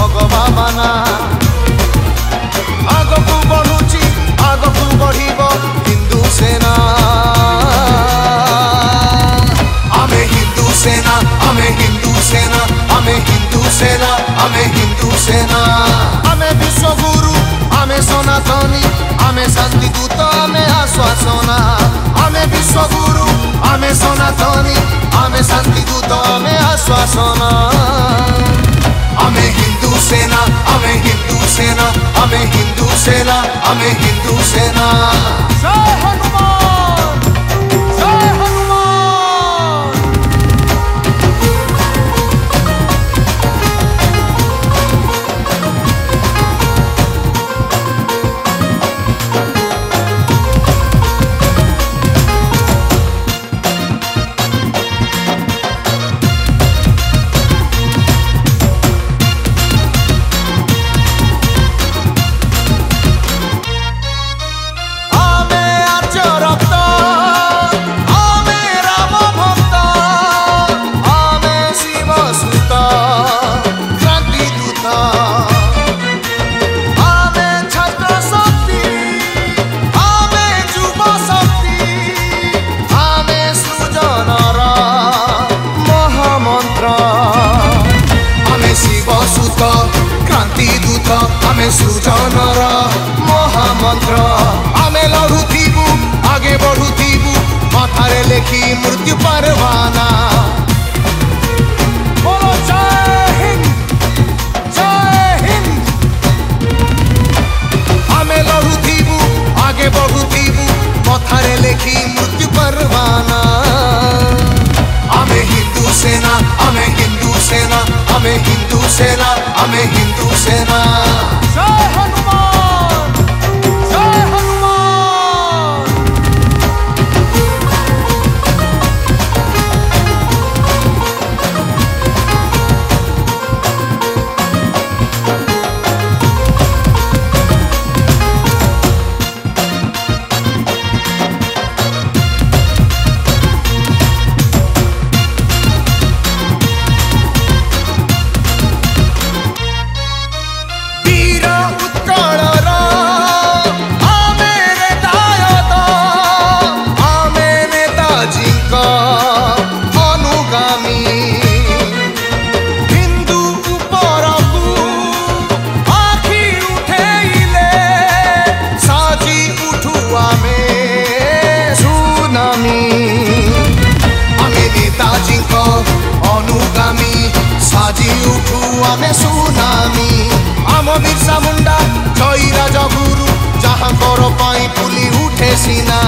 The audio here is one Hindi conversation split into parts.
भगवाना आगकू बढ़ुची आगकू बढ़िब हिंदू सेना आमे हिंदू सेना आमे हिंदू सेना आमे हिंदू सेना आमे हिंदू सेना आमे विश्वगुरु आमे सनातनी आमे शांति दूत आमे आश्वासना आमे विश्वगुरु आमे सनातनी आमे शांति दूत आमे आश्वासना आमे हिंदू सेना आमे हिंदू सेना आमे हिंदू सेना आमे हिंदू सेना। जय हनुमान जय हनुमान। आमे सुजनर महामंत्र आमे लड़ुथिबु आगे बढ़ुथिबु माथारे लेखी मृत्यु परवाना। बोलो जय हिंद जय हिंद। आमे लड़ुथिबु आगे बढ़ुथिबु माथारे लेखी मृत्यु परवाना। आमे हिंदू सेना आमे हिंदू सेना आमे हिंदू सेना आमे हिंदू सेना। जय हनुमान जय हनुमान। आमे सुनामी आम बिरसा मुंडा जय राजगुरु जहाँ कर पाई पुली उठे सीना।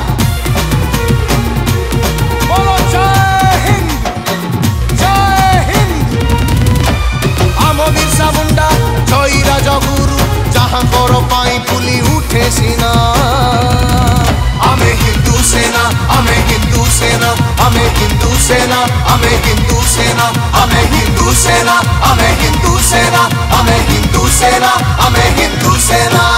बोलो जय हिंद जय हिंद। आम बिरसा मुंडा जय राजगुरु जहाँ कर पाई पुली उठे सीना। आमे हिंदू सेना आमे हिंदू सेना आमे हिंदू सेना आमे हिंदू सेना आमे हिंदू सेना आमे हिंदू सेना आमे हिंदू सेना आमे हिंदू सेना।